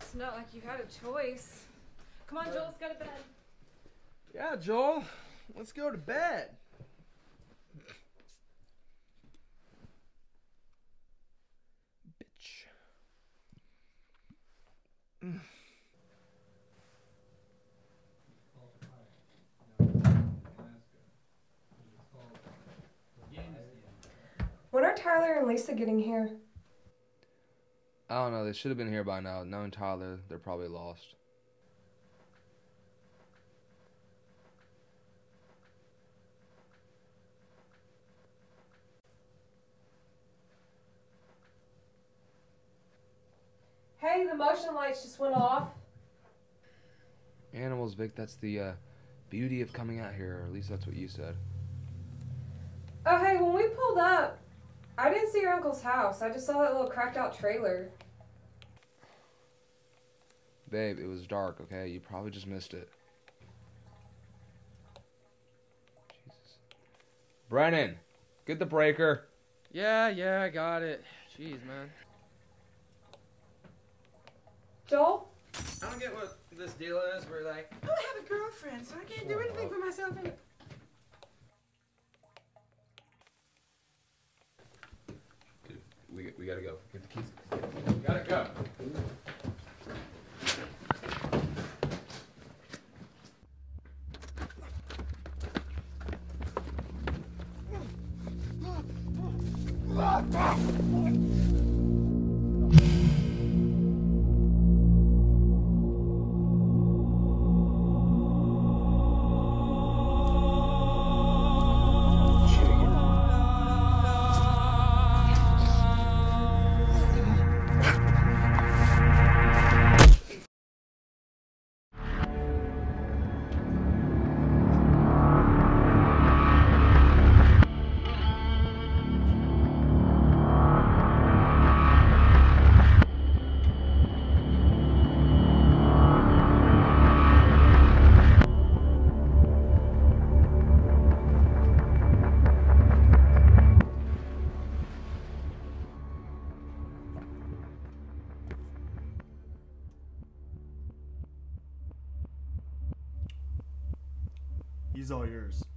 It's not like you had a choice. Come on, Joel, let's go to bed. Yeah, Joel, let's go to bed. Bitch. When are Tyler and Lisa getting here? I don't know. They should have been here by now. Knowing Tyler, they're probably lost. Hey, the motion lights just went off. Animals, Vic, that's the beauty of coming out here. Or at least that's what you said. Oh, hey, when we pulled up, I didn't see your uncle's house. I just saw that little cracked out trailer. Babe, it was dark, okay? You probably just missed it. Jesus. Brennan, get the breaker. Yeah, I got it. Jeez, man. Joel? I don't get what this deal is. We're like, Oh, I have a girlfriend, so I can't do anything for myself. We gotta go. Get the keys. we gotta go. He's all yours.